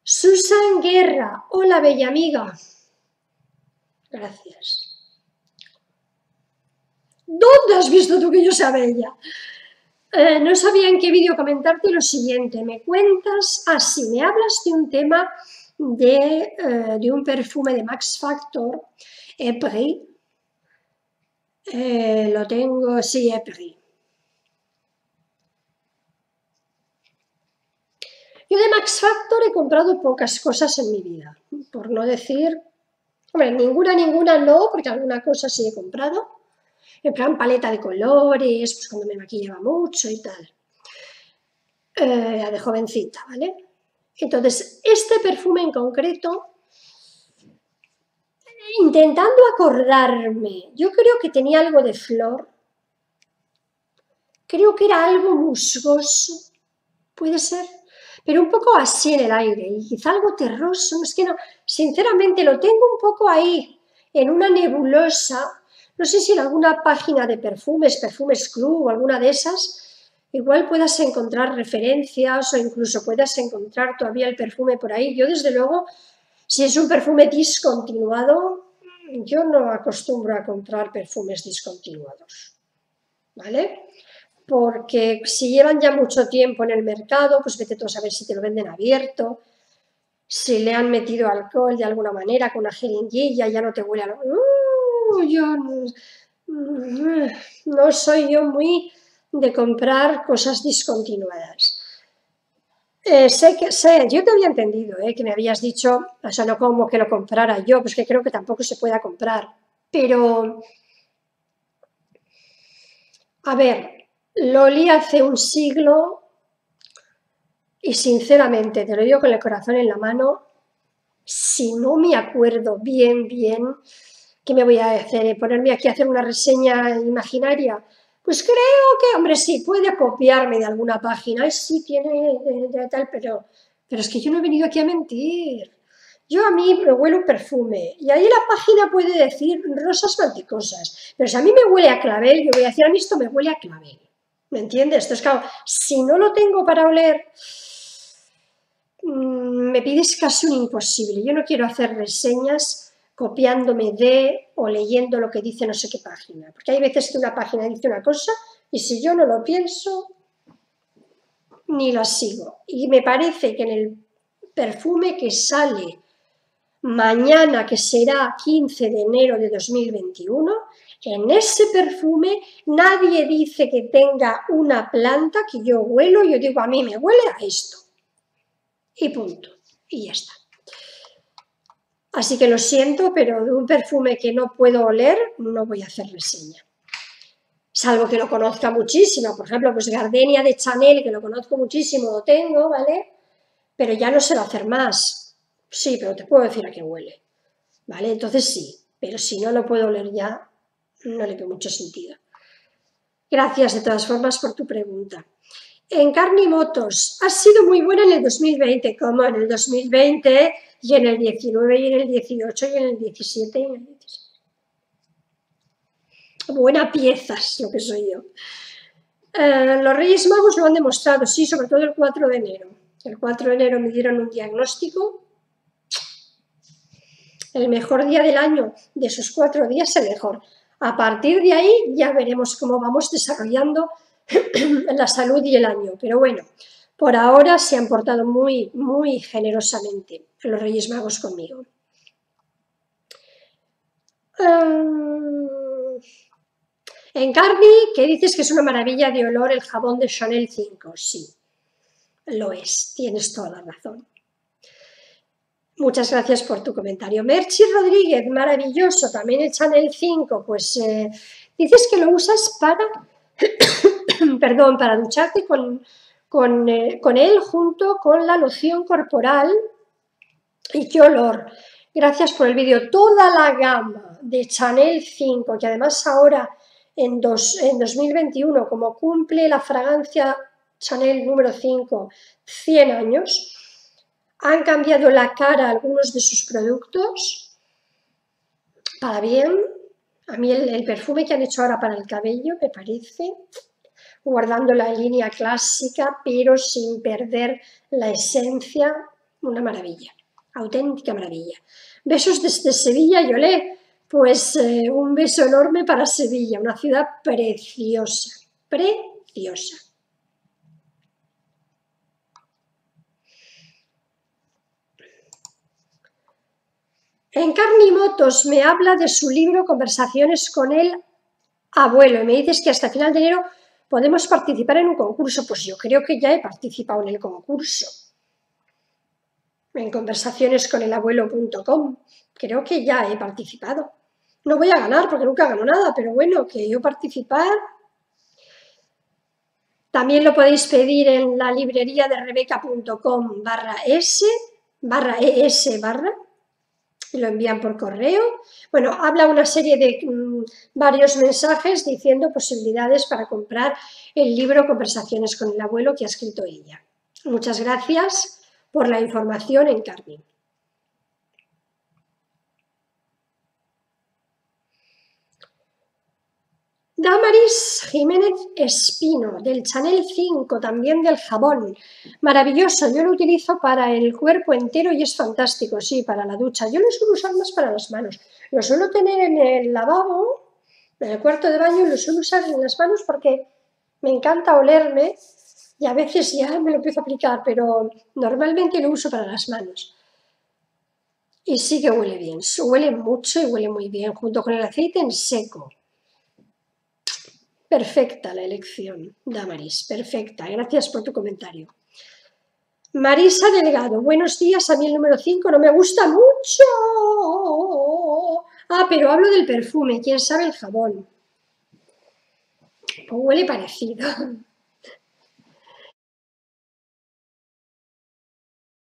Susan Guerra, hola bella amiga. Gracias. ¿Dónde has visto tú que yo sea bella? No sabía en qué vídeo comentarte lo siguiente. Me cuentas, así, me hablas de un tema de un perfume de Max Factor, Epris. Lo tengo, sí, Epris. Yo de Max Factor he comprado pocas cosas en mi vida, por no decir, hombre, ninguna no, porque alguna cosa sí he comprado, en plan paleta de colores, pues cuando me maquillaba mucho y tal, de jovencita, ¿vale? Entonces, este perfume en concreto, intentando acordarme, yo creo que tenía algo de flor, creo que era algo musgoso, puede ser, pero un poco así en el aire, y quizá algo terroso, es que no, sinceramente lo tengo un poco ahí, en una nebulosa, no sé si en alguna página de perfumes, Perfumes Club o alguna de esas, igual puedas encontrar referencias o incluso puedas encontrar todavía el perfume por ahí. Yo desde luego, si es un perfume discontinuado, yo no acostumbro a comprar perfumes discontinuados, ¿vale? Porque si llevan ya mucho tiempo en el mercado, pues vete tú a saber si te lo venden abierto, si le han metido alcohol de alguna manera con una jeringuilla, ya no te huele a lo... yo no soy yo muy de comprar cosas discontinuadas. Yo te había entendido, que me habías dicho, o sea, no como que lo comprara yo, pues que creo que tampoco se pueda comprar, pero, a ver, lo olí hace un siglo y sinceramente, te lo digo con el corazón en la mano, si no me acuerdo bien, ¿qué me voy a hacer? ¿Ponerme aquí a hacer una reseña imaginaria? Pues creo que, hombre, sí, puede copiarme de alguna página, sí tiene de tal, pero es que yo no he venido aquí a mentir. Yo a mí me huele un perfume y ahí la página puede decir rosas mantecosas, pero si a mí me huele a clavel, yo voy a decir, a mí esto me huele a clavel. ¿Me entiendes? Entonces, claro, si no lo tengo para oler, me pides casi un imposible. Yo no quiero hacer reseñas copiándome de o leyendo lo que dice no sé qué página, porque hay veces que una página dice una cosa y si yo no lo pienso, ni la sigo. Y me parece que en el perfume que sale mañana, que será 15 de enero de 2021, en ese perfume nadie dice que tenga una planta que yo huelo y yo digo, a mí me huele a esto. Y punto. Y ya está. Así que lo siento, pero de un perfume que no puedo oler no voy a hacer reseña. Salvo que lo conozca muchísimo. Por ejemplo, pues Gardenia de Chanel, que lo conozco muchísimo, lo tengo, ¿vale? Pero ya no sé hacer más. Sí, pero te puedo decir a qué huele, ¿vale? Entonces sí, pero si no lo puedo oler ya, no le veo mucho sentido. Gracias de todas formas por tu pregunta. En carne y motos, has sido muy buena en el 2020, como en el 2020 y en el 19 y en el 18 y en el 17 y en el 16. Buena pieza es lo que soy yo. Los Reyes Magos lo han demostrado, sí, sobre todo el 4 de enero. El 4 de enero me dieron un diagnóstico. El mejor día del año, de esos 4 días, el mejor. A partir de ahí ya veremos cómo vamos desarrollando la salud y el año. Pero bueno, por ahora se han portado muy, muy generosamente los Reyes Magos conmigo. En Carni, que dices que es una maravilla de olor el jabón de Chanel 5. Sí, lo es, tienes toda la razón. Muchas gracias por tu comentario. Merchi Rodríguez, maravilloso, también el Chanel 5, pues dices que lo usas para, perdón, para ducharte con él junto con la loción corporal. Y qué olor. Gracias por el vídeo. Toda la gama de Chanel 5, que además ahora en 2021, como cumple la fragancia Chanel número 5 100 años, han cambiado la cara a algunos de sus productos para bien. A mí el perfume que han hecho ahora para el cabello me parece, guardando la línea clásica, pero sin perder la esencia, una maravilla, auténtica maravilla. Besos desde Sevilla y olé, pues un beso enorme para Sevilla, una ciudad preciosa, preciosa. Encarni Motos me habla de su libro Conversaciones con el abuelo y me dices que hasta final de enero podemos participar en un concurso. Pues yo creo que ya he participado en el concurso, en conversacionesconelabuelo.com. Creo que ya he participado. No voy a ganar porque nunca gano nada, pero bueno, que yo participar. También lo podéis pedir en la librería de rebeca.com/es, y lo envían por correo. Bueno, habla una serie de varios mensajes diciendo posibilidades para comprar el libro Conversaciones con el abuelo que ha escrito ella. Muchas gracias por la información, Encarni. Damaris Jiménez Espino, del Chanel 5, también del jabón. Maravilloso, yo lo utilizo para el cuerpo entero y es fantástico, sí, para la ducha. Yo lo suelo usar más para las manos. Lo suelo tener en el lavabo, en el cuarto de baño, y lo suelo usar en las manos porque me encanta olerme y a veces ya me lo empiezo a aplicar, pero normalmente lo uso para las manos. Y sí que huele bien, huele mucho y huele muy bien, junto con el aceite en seco. Perfecta la elección, Damaris, perfecta. Gracias por tu comentario. Marisa Delgado, buenos días. A mí el número 5 no me gusta mucho. Ah, pero hablo del perfume. ¿Quién sabe el jabón? Pues huele parecido.